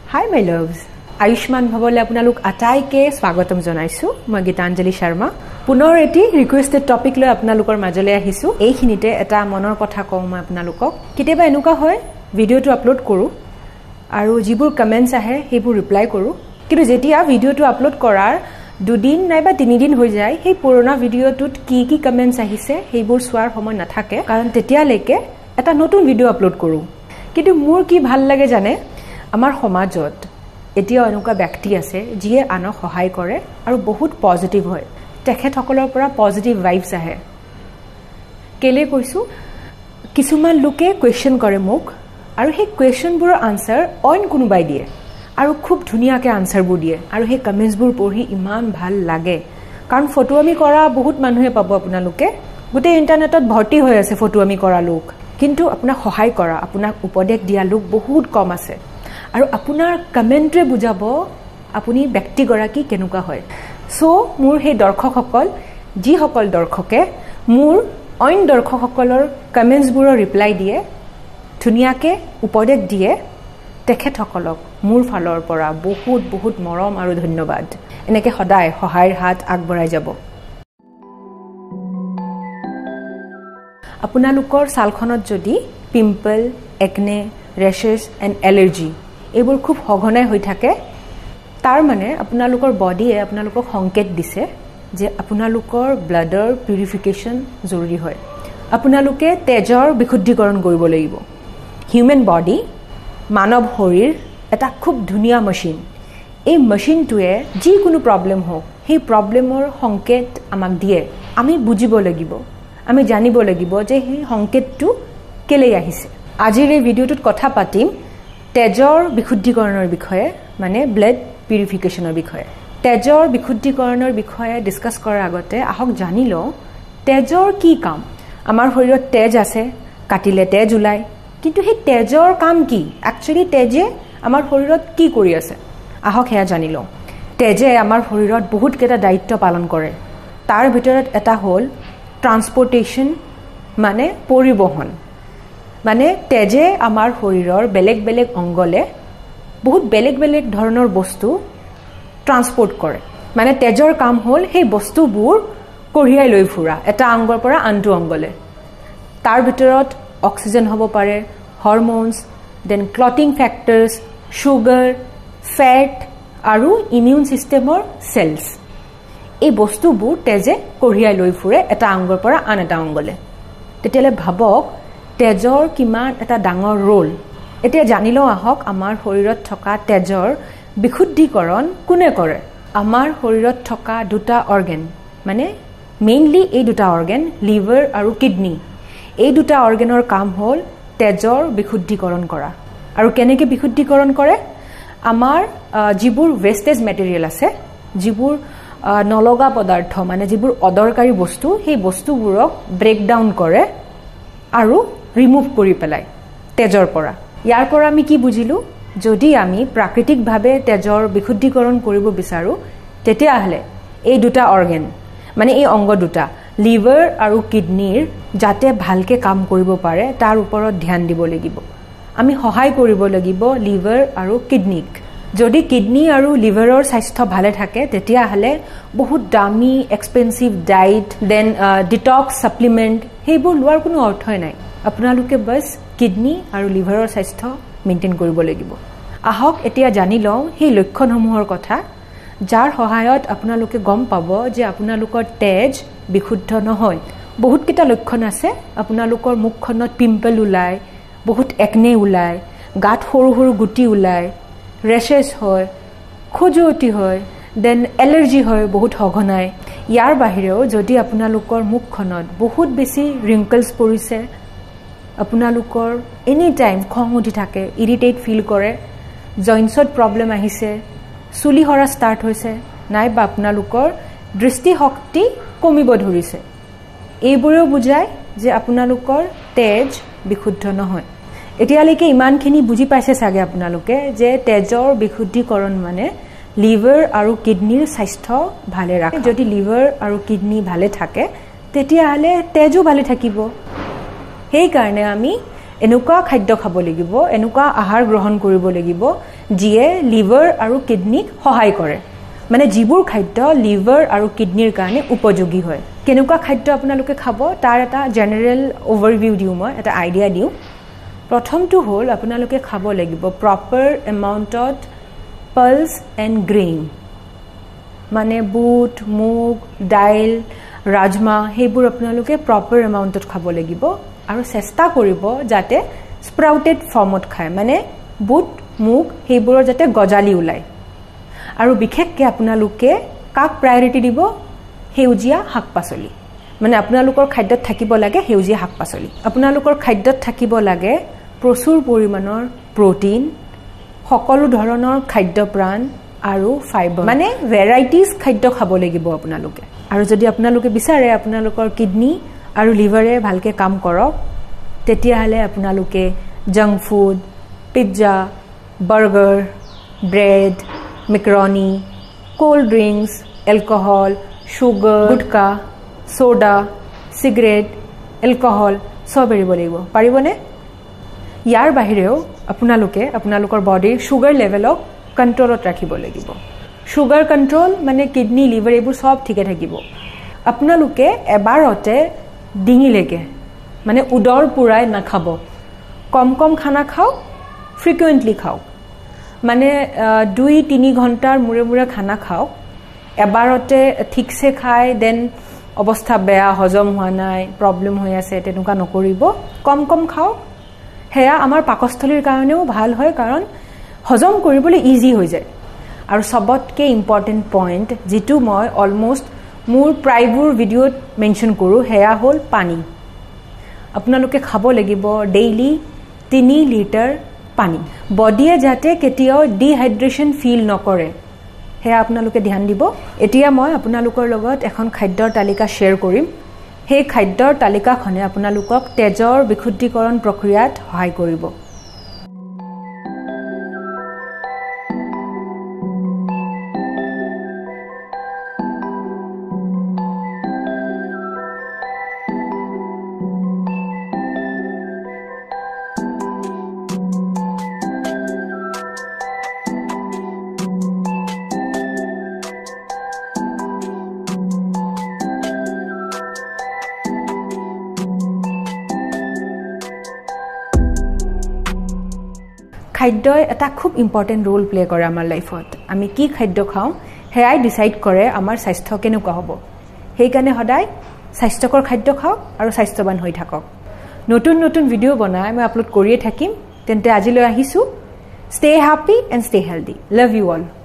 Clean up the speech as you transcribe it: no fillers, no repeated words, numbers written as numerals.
Hi my loves, Ayushman Bhavole আপোনালোক আটাইকে স্বাগতম জনাইছো মই গীতাঞ্জলি শৰ্মা পুনৰ এটি ৰিকুৱেষ্টেড টপিক লৈ আপোনালোকৰ মাজলৈ আহিছো এইখিনিতে এটা মনৰ কথা কওঁ মই আপোনালোকক কেতিয়াবা এনেকুৱা হয় ভিডিওটো আপলোড কৰো আৰু যিবোৰ কমেন্টছ আহে সেইবোৰ ৰিপ্লাই কৰো কিন্তু যেতিয়া ভিডিওটো আপলোড কৰাৰ দুদিন নাইবা তিনিদিন হৈ যায় সেই পুৰণা ভিডিওটোত কি কি কমেন্টছ আহিছে সেইবোৰ চোৱাৰ সময় নাথাকে কাৰণ তেতিয়ালৈকে এটা নতুন ভিডিও আপলোড কৰো কিন্তু মোৰ কি ভাল লাগে জানে আমাৰ সমাজত এতিয়া এনেকুৱা ব্যক্তি আছে যিয়ে আনক সহায় কৰে আৰু বহুত পজিটিভ হয় তেখেতসকলৰ পৰা পজিটিভ ভাইবছ আহে কেলে কৈছো কিছুমান লোকে কোৱেশ্চন কৰে মোক আৰু সেই কোৱেশ্চনবোৰৰ আনসাৰ অইন কোনোবাই দিয়ে আৰু খুব ধুনিয়াকে আনসাৰবোৰ দিয়ে আৰু সেই কমেন্টছবোৰ পঢ়ি ইমান ভাল লাগে কাৰণ ফটো আমি কৰা বহুত মানুহে পাব আপোনালোকে গোটেই ইন্টাৰনেটত ভৰ্তি হৈ আছে ফটো আমি কৰা লোক কিন্তু আপোনাক সহায় কৰা আপোনাক উপদেশ দিয়া লোক বহুত কম আছে আৰু আপোনাৰ কমেন্টৰে বুজাব আপুনি ব্যক্তিগৰাকী কেনেকুৱা হয় সো মোৰ হে দৰ্শকসকল যি সকল দৰ্শকে মোৰ অইন দৰ্শকসকলৰ কমেন্টছবোৰৰ ৰিপ্লাই দিয়ে ধুনিয়াকে উপদেশ দিয়ে তেখেতসকলক মোৰ ফালৰ পৰা বহুত বহুত মৰম আৰু ধন্যবাদ এনেকৈ সদায় সহায়ৰ হাত আগবঢ়াই যাব আপোনালোকৰ ছালখনত যদি pimple acne rashes and allergy এইবোৰ খুব সঘনাই হৈ থাকে তাৰ মানে আপোনালোকৰ বডিয়ে আপোনালোকক সংকেত দিছে যে আপোনালোকৰ ব্লাডৰ পিউৰিফিকেশ্যন জৰুৰী হয় আপোনালোকে তেজৰ বিশুদ্ধীকৰণ কৰিব লাগিব হিউমেন বডি মানৱ শৰীৰ এটা খুব ধুনীয়া মেচিন এই মেচিনটোৱে যিকোনো প্ৰব্লেম হওক সেই প্ৰব্লেমৰ সংকেত আমাক দিয়ে আমি বুজিব লাগিব আমি জানিব লাগিব যে সেই সংকেতটো কেলে আহিছে আজিৰ এই ভিডিওটোত কথা পাতিম তেজৰ বিশুদ্ধীকৰণৰ বিষয়ে মানে ব্লাড পিউৰিফিকেশ্যনৰ বিষয়ে তেজৰ বিশুদ্ধীকৰণৰ বিষয়ে ডিসকাস কৰাৰ আগতে আহক জানি লওঁ তেজৰ কি কাম আমাৰ শৰীৰত তেজ আছে কাটিলে তেজ ওলাই কিন্তু সেই তেজৰ কাম কি একচুয়ালি তেজে আমাৰ শৰীৰত কি কৰি আছে আহক হেয়া জানি লওঁ তেজে আমাৰ শৰীৰত বহুত কেইটা দায়িত্ব পালন কৰে তাৰ ভিতৰত এটা হ'ল ট্ৰান্সপোৰ্টেশন মানে পৰিবহন মানে তেজে আমাৰ শৰীৰৰ বেলেগ বেলেগ অংগলে বহুত বেলেগ বেলেগ ধৰণৰ বস্তু ট্ৰান্সপোৰ্ট কৰে মানে তেজৰ কাম হ'ল সেই বস্তুবোৰ কঢ়িয়াই লৈ ফুৰা এটা অংগৰ পৰা আনটো অংগলে তাৰ ভিতৰত অক্সিজেন হ'ব পাৰে hormones then clotting factors sugar fat আৰু ইমিউন সিস্টেমৰ সেলছ এই বস্তুবোৰ তেজে কঢ়িয়াই লৈ ফুৰে এটা অংগৰ পৰা আন এটা অংগলে তেতিয়ালে ভাবক তেজৰ কিমান এটা ডাঙৰ ৰোল এতিয়া জানিলো আহক আমাৰ শৰীৰত থকা তেজৰ বিশুদ্ধীকৰণ কোনে কৰে আমাৰ শৰীৰত থকা দুটা অৰ্গান মানে মেইনলি এই দুটা অৰ্গান লিভাৰ আৰু কিডনি এই দুটা অৰ্গানৰ কাম হ'ল তেজৰ বিশুদ্ধীকৰণ কৰা আৰু কেনেকৈ বিশুদ্ধীকৰণ কৰে আমাৰ যিবোৰ ওয়েষ্টেজ মেটেৰিয়েল আছে যিবোৰ নলগা পদাৰ্থ মানে যিবোৰ অদৰকাৰী বস্তু সেই বস্তুবোৰক ব্ৰেক ডাউন কৰে আৰু ৰিমুভ কৰি পেলাই তেজৰ পৰা ইয়াৰ পৰা আমি কি বুজিলো যদি আমি প্ৰাকৃতিকভাৱে তেজৰ বিশুদ্ধীকৰণ কৰিব বিচাৰো তেতিয়াহলে এই দুটা অৰ্গান মানে এই অংগ দুটা লিভাৰ আৰু কিডনিৰ যাতে ভালকে কাম কৰিব পাৰে তাৰ ওপৰত ধ্যান দিব লাগিব আমি সহায় কৰিব লাগিব লিভাৰ আৰু কিডনিক যদি কিডনি আৰু লিভাৰৰ স্বাস্থ্য ভালে থাকে তেতিয়াহলে বহুত দামী expensive diet then detox supplement সেইবোৰ লোৱাৰ কোনো অৰ্থই নাই আপোনালোকে বস কিডনি আৰু লিভাৰৰ স্বাস্থ্য মেইনটেইন কৰিব লাগিব আহক এতিয়া জানি লওঁ সেই লক্ষণসমূহৰ কথা যাৰ সহায়ত আপোনালোকে গম পাব যে আপোনালোকৰ তেজ বিশুদ্ধ নহয় বহুত কেইটা লক্ষণ আছে আপোনালোকৰ মুখখনত পিম্পল ওলাই বহুত একনে ওলাই গাত সৰু সৰু গুটি ওলাই ৰেশেছ হয় খজুৱতি হয় দেন এলাৰ্জি হয় বহুত সঘনাই ইয়াৰ বাহিৰেও যদি আপোনালোকৰ মুখখনত বহুত বেছি ৰিংকলছ পৰিছে আপোনালোকৰ এনি টাইম খং উঠি থাকে ইৰিটেট ফিল কৰে জইন্টছত প্ৰবলেম আহিছে চুলি হৰা ষ্টাৰ্ট হৈছে নাইবা আপোনালোকৰ দৃষ্টিশক্তি কমিব ধৰিছে এইবোৰেও বুজায় যে আপোনালোকৰ তেজ বিশুদ্ধ নহয় এতিয়ালৈকে ইমানখিনি বুজি পাইছে চাগে আপোনালোকে যে তেজৰ বিশুদ্ধীকৰণ মানে লিভাৰ আৰু কিডনিৰ স্বাস্থ্য ভালে ৰাখে যদি লিভাৰ আৰু কিডনি ভালে থাকে তেতিয়াহলে তেজও ভালে থাকিব সেই কাৰণে আমি এনেকুৱা খাদ্য খাব লাগিব এনেকুৱা আহাৰ গ্ৰহণ কৰিব লাগিব যিয়ে লিভাৰ আৰু কিডনিক সহায় কৰে মানে যিবোৰ খাদ্য লিভাৰ আৰু কিডনিৰ কাৰণে উপযোগী হয় কেনেকুৱা খাদ্য আপোনালোকে খাব তাৰ এটা জেনেৰেল ওভাৰভিউ দিওঁ মই এটা আইডিয়া দিওঁ প্ৰথমটো হ'ল আপোনালোকে খাব লাগিব প্ৰপাৰ এমাউণ্টত পালছ এণ্ড গ্ৰেইন মানে বুট মুগ দাইল ৰাজমা সেইবোৰ আপোনালোকে প্ৰপাৰ এমাউণ্টত খাব লাগিব আৰু চেষ্টা কৰিব যাতে স্প্ৰাউটেড ফৰ্মত খায় মানে বুট মুগ সেইবোৰৰ যাতে গজালি ওলায় আৰু বিশেষকৈ আপোনালোকে কাক প্ৰায়ৰিটি দিব সেউজীয়া শাক পাচলি মানে আপোনালোকৰ খাদ্যত থাকিব লাগে সেউজীয়া শাক পাচলি আপোনালোকৰ খাদ্যত থাকিব লাগে প্ৰচুৰ পৰিমাণৰ প্ৰটিন সকলো ধৰণৰ খাদ্য প্ৰাণ আৰু ফাইবাৰ মানে ভেৰাইটিজ খাদ্য খাব লাগিব আপোনালোকে আৰু যদি আপোনালোকে বিচাৰে আপোনালোকৰ কিডনি আৰু লিভাৰে ভালকৈ কাম কৰক তেতিয়াহ'লে আপোনালোকে junk food pizza burger bread macaroni cold drinks alcohol sugar gutka soda cigarette alcohol সব এৰিব লাগিব পাৰিবনে ইয়াৰ বাহিৰেও আপোনালোকে আপোনালোকৰ বডিৰ সুগাৰ লেভেলক কণ্ট্ৰলত ৰাখিব লাগিব সুগাৰ কণ্ট্ৰল মানে কিডনি লিভাৰ এইবোৰ সব ঠিকে থাকিব আপোনালোকে এবাৰতে ডিঙিলৈকে মানে উদৰ পুৰাই নাখাব কম কম খানা খাওক ফ্ৰিকুৱেণ্টলি খাওক মানে 2-3 ঘণ্টাৰ মূৰে মূৰে খানা খাওক এবাৰতে ঠিকছে খাই দেন অৱস্থা বেয়া হজম হোৱা নাই প্ৰব্লেম হৈ আছে তেনেকুৱা নকৰিব কম কম খাওক হেয়া আমাৰ পাকস্থলীৰ কাৰণেও ভাল হয় কাৰণ হজম কৰিবলৈ ইজি হৈ যায় আৰু সবতকে ইম্পৰ্টেণ্ট পইণ্ট যেটো মই অলমোষ্ট মোৰ প্ৰায়বোৰ ভিডিঅ'ত মেনশ্যন কৰোঁ হেয়া হ'ল পানী আপোনালোকে খাব লাগিব ডেইলি 3 লিটাৰ পানী বডিয়ে যাতে কেতিয়াও ডিহাইড্ৰেশ্যন ফিল নকৰে হেয়া আপোনালোকে ধ্যান দিব এতিয়া মই আপোনালোকৰ লগত এখন খাদ্যৰ তালিকা শ্বেয়াৰ কৰিম সেই খাদ্যৰ তালিকাখনে আপোনালোকক তেজৰ বিশুদ্ধীকৰণ প্ৰক্ৰিয়াত সহায় কৰিব খাদ্যই এটা খুব ইম্পৰ্টেণ্ট ৰোল প্লে কৰে আমাৰ লাইফত আমি কি খাদ্য খাওঁ হেয়াই ডিসাইড কৰে আমাৰ স্বাস্থ্য কেনেকুৱা হ'ব সেইকাৰণে সদায় স্বাস্থ্যকৰ খাদ্য খাওক আৰু স্বাস্থ্যৱান হৈ থাকক নতুন নতুন ভিডিঅ' বনাই মই আপলোড কৰিয়ে থাকিম তেন্তে আজিলৈ আহিছোঁ stay happy and stay healthy love you all